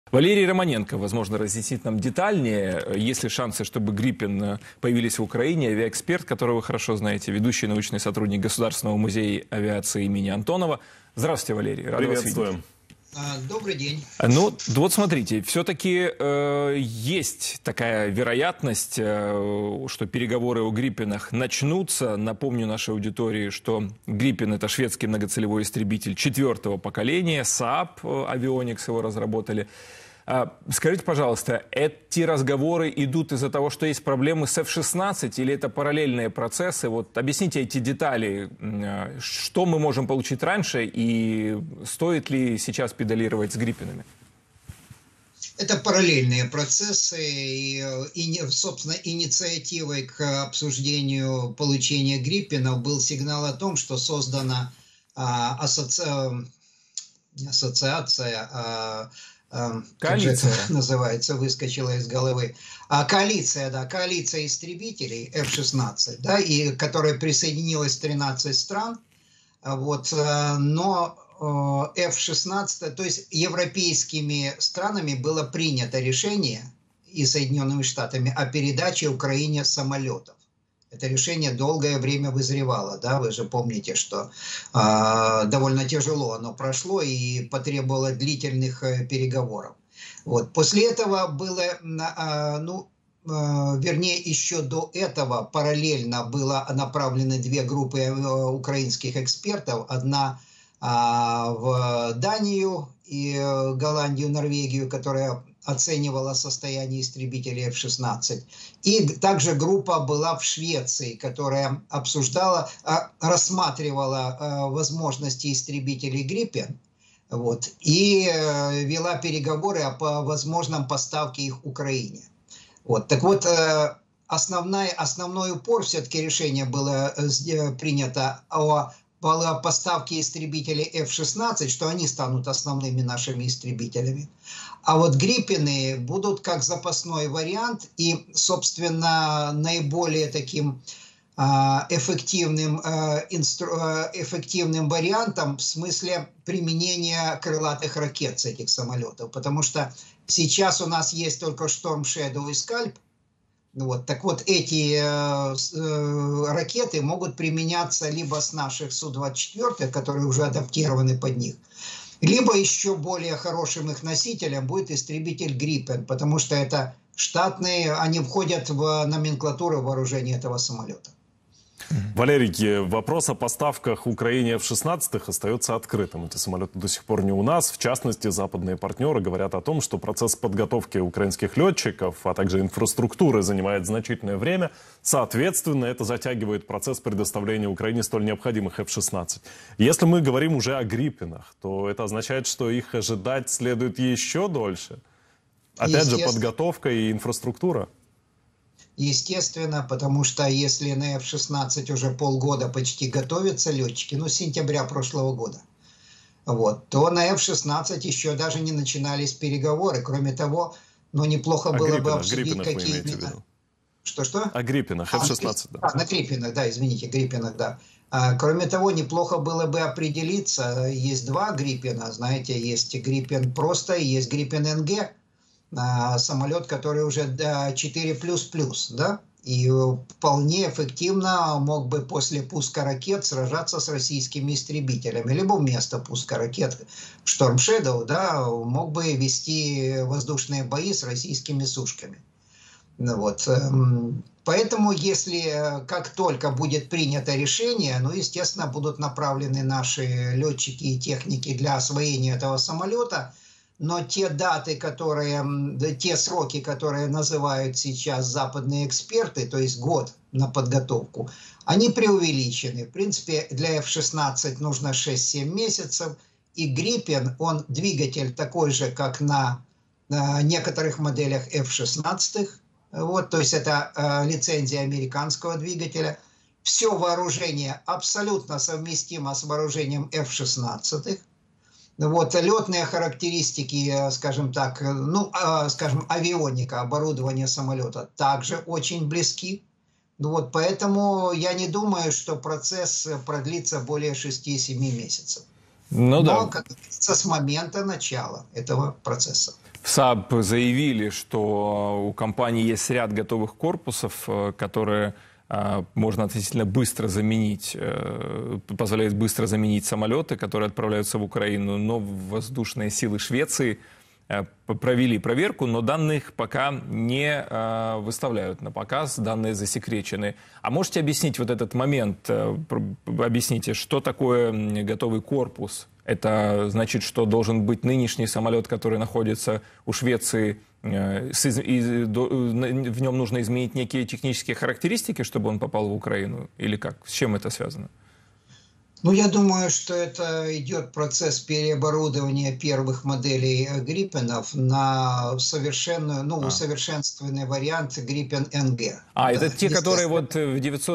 Валерий Романенко, возможно, разъяснит нам детальнее, есть ли шансы, чтобы Гриппен появились в Украине. Авиаэксперт, которого вы хорошо знаете, ведущий научный сотрудник Государственного музея авиации имени Антонова. Здравствуйте, Валерий. Рад вас видеть. Добрый день. Ну, вот смотрите, все-таки есть такая вероятность, что переговоры о Гриппенах начнутся. Напомню нашей аудитории, что Гриппен — это шведский многоцелевой истребитель 4-го поколения, Saab Avionics его разработали. Скажите, пожалуйста, эти разговоры идут из-за того, что есть проблемы с F-16, или это параллельные процессы? Вот объясните эти детали, что мы можем получить раньше, и стоит ли сейчас педалировать с Гриппенами? Это параллельные процессы, и, собственно, инициативой к обсуждению получения Гриппенов был сигнал о том, что создана коалиция называется, выскочила из головы. Коалиция истребителей F-16, да, и которая присоединилась 13 стран. Вот, но F-16, то есть европейскими странами было принято решение и Соединенными Штатами о передаче Украине самолетов. Это решение долгое время вызревало, да, вы же помните, что довольно тяжело оно прошло и потребовало длительных переговоров. Вот. После этого было, вернее, еще до этого параллельно было направлены две группы украинских экспертов, одна в Данию и Голландию, Норвегию, которая оценивала состояние истребителей F-16. И также группа была в Швеции, которая рассматривала возможности истребителей Гриппен, вот, и вела переговоры о возможном поставке их Украине. Вот. Так вот, основной упор, все-таки решение было принято о поставки истребителей F-16, что они станут основными нашими истребителями. А вот Гриппены будут как запасной вариант и, собственно, наиболее таким эффективным вариантом в смысле применения крылатых ракет с этих самолетов. Потому что сейчас у нас есть только Storm Shadow и Scalp. Вот. Так вот, эти ракеты могут применяться либо с наших Су-24, которые уже адаптированы под них, либо еще более хорошим их носителем будет истребитель Гриппен, потому что это штатные, они входят в номенклатуру вооружения этого самолета. Валерий, вопрос о поставках Украине F-16 остается открытым. Эти самолеты до сих пор не у нас. В частности, западные партнеры говорят о том, что процесс подготовки украинских летчиков, а также инфраструктуры занимает значительное время. Соответственно, это затягивает процесс предоставления Украине столь необходимых F-16. Если мы говорим уже о Гриппенах, то это означает, что их ожидать следует еще дольше. Опять же, подготовка и инфраструктура. Естественно, потому что если на F-16 уже полгода почти готовятся летчики, с сентября прошлого года, вот, то на F-16 еще даже не начинались переговоры. Кроме того, неплохо было бы обсудить, какие именно... Что-что? О Гриппенах, F-16, да. На Гриппенах, да, извините, Гриппенах, да. Кроме того, неплохо было бы определиться, есть два Гриппена, знаете, есть Гриппен просто и есть Гриппен НГ. Самолет, который уже 4++, да, и вполне эффективно мог бы после пуска ракет сражаться с российскими истребителями, либо вместо пуска ракет Storm Shadow, да, мог бы вести воздушные бои с российскими сушками. Вот. Поэтому, если как только будет принято решение, естественно, будут направлены наши летчики и техники для освоения этого самолета. Но те даты, те сроки, которые называют сейчас западные эксперты, то есть год на подготовку, они преувеличены. В принципе, для F-16 нужно 6-7 месяцев. И Гриппен, он двигатель такой же, как на некоторых моделях F-16. Вот, то есть это лицензия американского двигателя. Все вооружение абсолютно совместимо с вооружением F-16. Вот, летные характеристики, скажем так, авионика, оборудование самолета также очень близки. Вот, поэтому я не думаю, что процесс продлится более 6-7 месяцев. Ну, Но, да. как говорится, с момента начала этого процесса. В САП заявили, что у компании есть ряд готовых корпусов, которые можно относительно быстро заменить, позволяют быстро заменить самолеты, которые отправляются в Украину. Но воздушные силы Швеции провели проверку, но данных пока не выставляют на показ, данные засекречены. А можете объяснить вот этот момент, объясните, что такое готовый корпус? Это значит, что должен быть нынешний самолет, который находится у Швеции, в нем нужно изменить некие технические характеристики, чтобы он попал в Украину? Или как? С чем это связано? Ну, я думаю, что это идет процесс переоборудования первых моделей Гриппенов на усовершенствованный вариант Гриппен НГ. Это те, которые вот в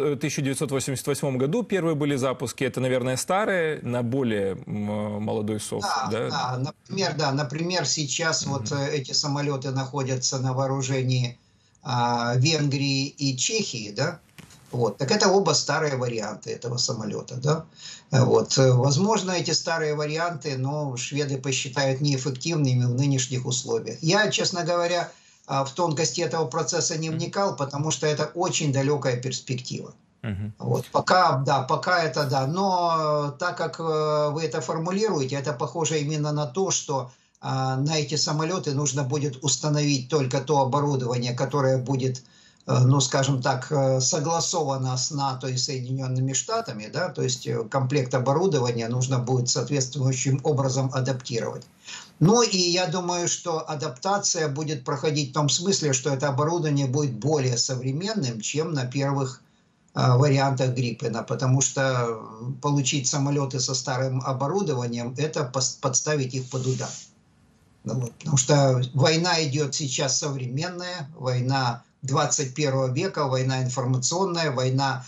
1988 году первые были запуски, это, наверное, старые, на более молодой сов, да? Например, сейчас вот эти самолеты находятся на вооружении Венгрии и Чехии, да? Вот. Так это оба старые варианты этого самолета. Да? Вот. Возможно, эти старые варианты, но шведы посчитают неэффективными в нынешних условиях. Я, честно говоря, в тонкости этого процесса не вникал, потому что это очень далекая перспектива. Вот. Пока это да. Но так как вы это формулируете, это похоже именно на то, что на эти самолеты нужно будет установить только то оборудование, которое будет, ну, скажем так, согласовано с НАТО и Соединенными Штатами, да, то есть комплект оборудования нужно будет соответствующим образом адаптировать. Ну и я думаю, что адаптация будет проходить в том смысле, что это оборудование будет более современным, чем на первых вариантах Гриппена, потому что получить самолеты со старым оборудованием – это подставить их под удар. Вот. Потому что война идет сейчас современная, война 21 века, война информационная, война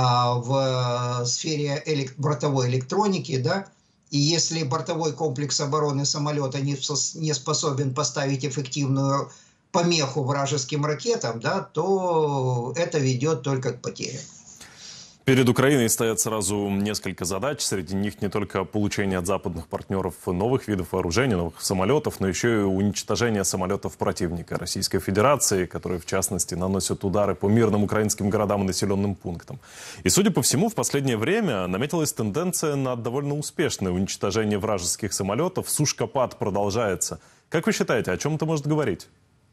в сфере бортовой электроники, да, и если бортовой комплекс обороны самолета не способен поставить эффективную помеху вражеским ракетам, да, то это ведет только к потерям. Перед Украиной стоят сразу несколько задач. Среди них не только получение от западных партнеров новых видов вооружения, новых самолетов, но еще и уничтожение самолетов противника Российской Федерации, которые, в частности, наносят удары по мирным украинским городам и населенным пунктам. И, судя по всему, в последнее время наметилась тенденция на довольно успешное уничтожение вражеских самолетов. Сушкопад продолжается. Как вы считаете, о чем это может говорить?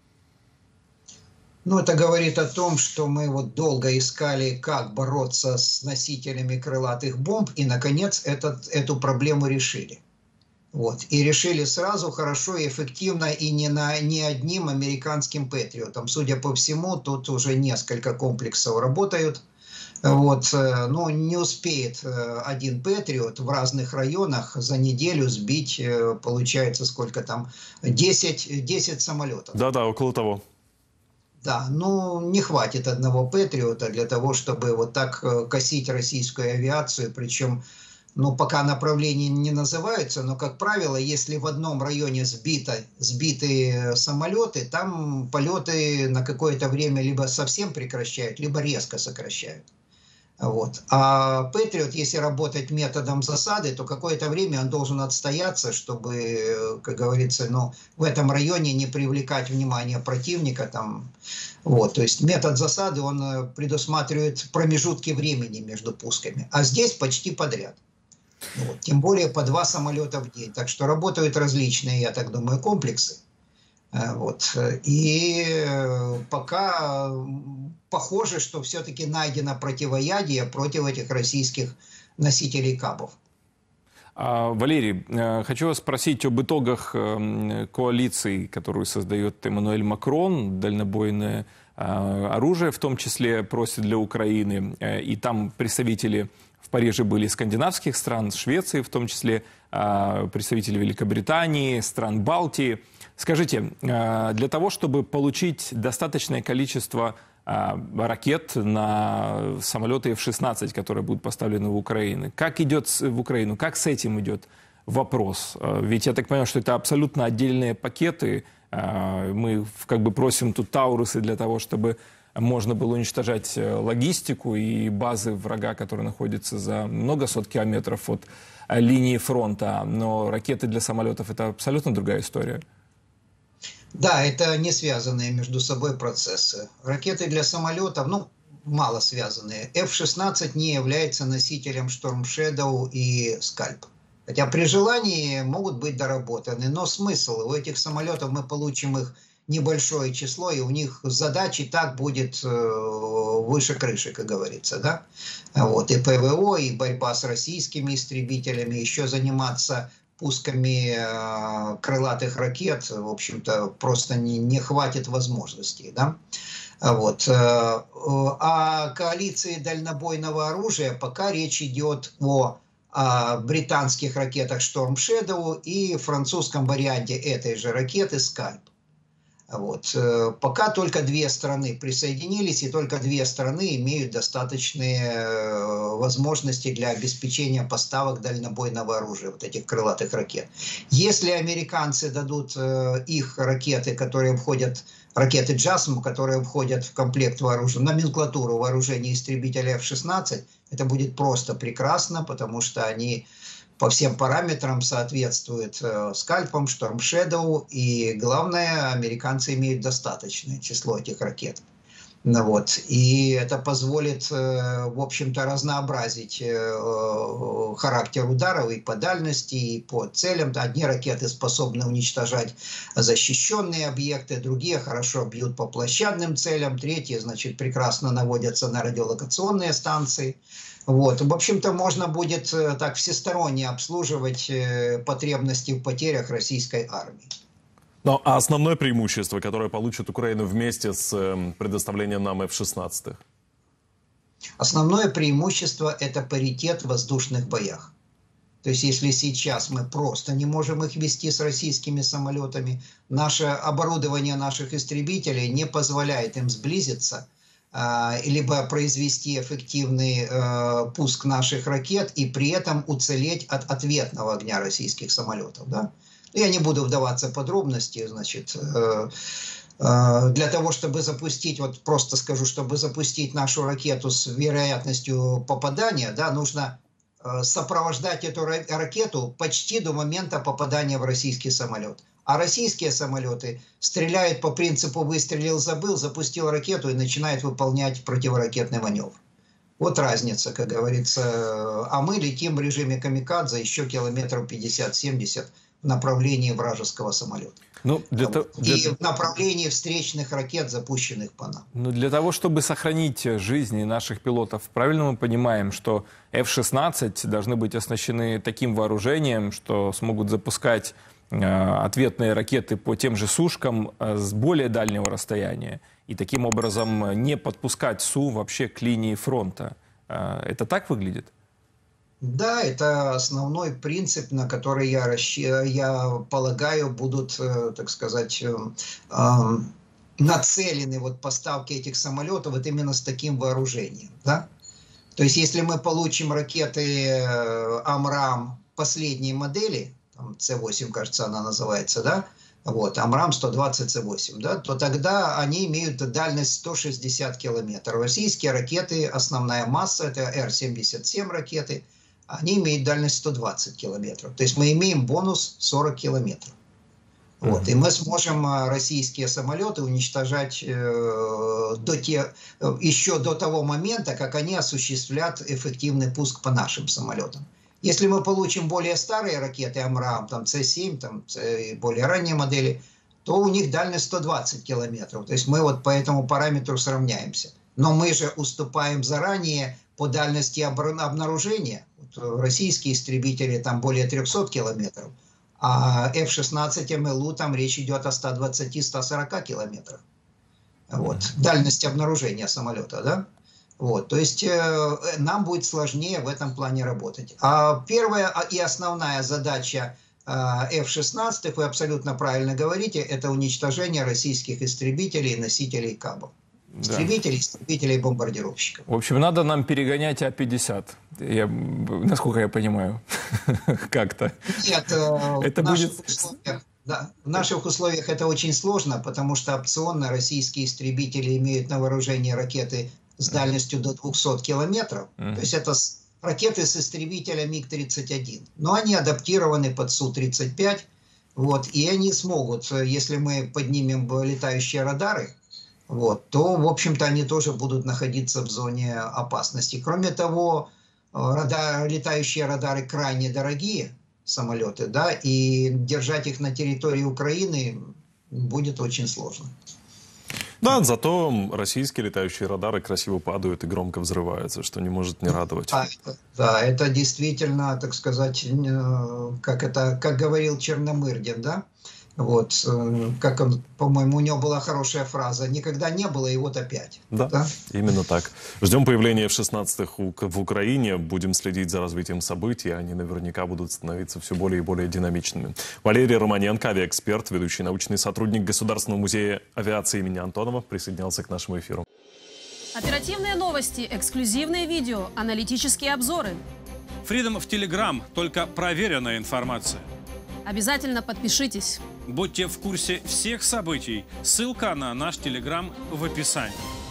Ну, это говорит о том, что мы вот долго искали, как бороться с носителями крылатых бомб, и, наконец, эту проблему решили. Вот. И решили сразу, хорошо и эффективно, и не одним американским Патриотом. Судя по всему, тут уже несколько комплексов работают. Вот. Но не успеет один Патриот в разных районах за неделю сбить, получается, сколько там, 10 самолетов. Да-да, около того. Да, ну не хватит одного Патриота для того, чтобы вот так косить российскую авиацию, причем, ну пока направления не называются, но, как правило, если в одном районе сбиты самолеты, там полеты на какое-то время либо совсем прекращают, либо резко сокращают. Вот. А Патриот, если работать методом засады, то какое-то время он должен отстояться, чтобы, как говорится, ну, в этом районе не привлекать внимание противника. Там. Вот. То есть метод засады, он предусматривает промежутки времени между пусками. А здесь почти подряд. Вот. Тем более по 2 самолета в день. Так что работают различные, я так думаю, комплексы. Вот. И пока похоже, что все-таки найдено противоядие против этих российских носителей кабов. Валерий, хочу вас спросить об итогах коалиции, которую создает Эммануэль Макрон, дальнобойное оружие, в том числе просит для Украины. И там представители в Париже были скандинавских стран, Швеции, в том числе представители Великобритании, стран Балтии. Скажите, для того, чтобы получить достаточное количество ракет на самолеты F-16, которые будут поставлены в Украину, как идет в Украину, как с этим идет вопрос? Ведь я так понимаю, что это абсолютно отдельные пакеты. Мы как бы просим тут Таурусы для того, чтобы можно было уничтожать логистику и базы врага, которые находятся за много сот километров от линии фронта. Но ракеты для самолетов – это абсолютно другая история. Да, это не связанные между собой процессы. Ракеты для самолетов, ну, мало связанные. F-16 не является носителем Storm Shadow и Scalp. Хотя при желании могут быть доработаны. Но смысл? У этих самолетов мы получим их небольшое число, и у них задач и так будет выше крыши, как говорится. Да? Вот. И ПВО, и борьба с российскими истребителями, еще заниматься пусками крылатых ракет, в общем-то, просто не хватит возможностей. Да? Вот. О коалиции дальнобойного оружия пока речь идет о британских ракетах Storm Shadow и французском варианте этой же ракеты Scalp. Вот. Пока только две страны присоединились, и только две страны имеют достаточные возможности для обеспечения поставок дальнобойного оружия, вот этих крылатых ракет. Если американцы дадут их ракеты, которые входят, ракеты JASM, которые входят в комплект вооружения, номенклатуру вооружения истребителя F-16, это будет просто прекрасно, потому что они по всем параметрам соответствуют скальпам, Storm Shadow, и главное, американцы имеют достаточное число этих ракет. Вот. И это позволит, в общем-то, разнообразить характер ударов и по дальности, и по целям. Одни ракеты способны уничтожать защищенные объекты, другие хорошо бьют по площадным целям, третьи, значит, прекрасно наводятся на радиолокационные станции. Вот. В общем-то, можно будет так всесторонне обслуживать потребности в потерях российской армии. Ну, а основное преимущество, которое получит Украина вместе с предоставлением нам F-16? Основное преимущество – это паритет в воздушных боях. То есть, если сейчас мы просто не можем их вести с российскими самолетами, наше оборудование наших истребителей не позволяет им сблизиться, либо произвести эффективный пуск наших ракет и при этом уцелеть от ответного огня российских самолетов. Да? Я не буду вдаваться в подробности, значит, для того, чтобы запустить, вот просто скажу, чтобы запустить нашу ракету с вероятностью попадания, да, нужно сопровождать эту ракету почти до момента попадания в российский самолет. А российские самолеты стреляют по принципу «выстрелил, забыл», запустил ракету и начинает выполнять противоракетный маневр. Вот разница, как говорится. А мы летим в режиме камикадзе еще километров 50-70 в направлении вражеского самолета. Ну, И в направлении встречных ракет, запущенных по нам. Ну, для того, чтобы сохранить жизни наших пилотов, правильно мы понимаем, что F-16 должны быть оснащены таким вооружением, что смогут запускать ответные ракеты по тем же сушкам с более дальнего расстояния и таким образом не подпускать Су вообще к линии фронта. Это так выглядит? Да, это основной принцип, на который я полагаю, будут, так сказать, нацелены вот поставки этих самолетов вот именно с таким вооружением. Да? То есть, если мы получим ракеты АМРААМ последней модели, С-8, кажется, она называется, да, вот, АМРААМ 120 С-8, да, то тогда они имеют дальность 160 километров. Российские ракеты, основная масса, это Р-77 ракеты, они имеют дальность 120 километров. То есть мы имеем бонус 40 километров. Вот, и мы сможем российские самолеты уничтожать еще до того момента, как они осуществлят эффективный пуск по нашим самолетам. Если мы получим более старые ракеты АМРААМ, там С-7, там более ранние модели, то у них дальность 120 километров. То есть мы вот по этому параметру сравняемся. Но мы же уступаем заранее по дальности обнаружения. Вот российские истребители там более 300 километров, а F-16 МЛУ там речь идет о 120-140 километрах. Вот. Дальность обнаружения самолета, да? Вот, то есть нам будет сложнее в этом плане работать. А первая и основная задача F-16, вы абсолютно правильно говорите, это уничтожение российских истребителей и носителей КАБов. Истребителей, истребителей, бомбардировщиков. В общем, надо нам перегонять А-50, насколько я понимаю, как-то. Нет, это будет... Да, в наших условиях это очень сложно, потому что опционно российские истребители имеют на вооружении ракеты с дальностью до 200 километров. То есть это ракеты с истребителя МиГ-31. Но они адаптированы под Су-35. Вот, и они смогут, если мы поднимем летающие радары, вот, то, в общем-то, они тоже будут находиться в зоне опасности. Кроме того, летающие радары крайне дорогие самолеты, да, и держать их на территории Украины будет очень сложно. Да, зато российские летающие радары красиво падают и громко взрываются, что не может не радовать. Да, это действительно, так сказать, как говорил Черномырдин, да? Вот, как он, по-моему, у него была хорошая фраза: «Никогда не было, и вот опять». Да, именно так. Ждем появления F-16 в Украине, будем следить за развитием событий, они наверняка будут становиться все более и более динамичными. Валерий Романенко, авиаэксперт, ведущий научный сотрудник Государственного музея авиации имени Антонова, присоединялся к нашему эфиру. Оперативные новости, эксклюзивные видео, аналитические обзоры. Freedom в Telegram, только проверенная информация. Обязательно подпишитесь. Будьте в курсе всех событий. Ссылка на наш Telegram в описании.